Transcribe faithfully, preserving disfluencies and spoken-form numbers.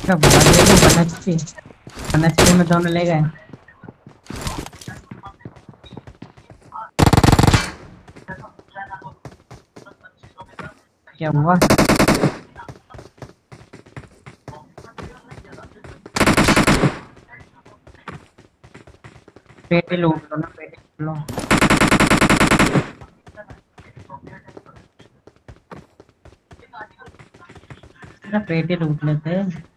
क्या भाग गए वो वन एचपी वन एचपी में दोनों ले गए। क्या हुआ? पेटी लूट लो ना, पेटी लूट लो। ना पेटी लूट लेते।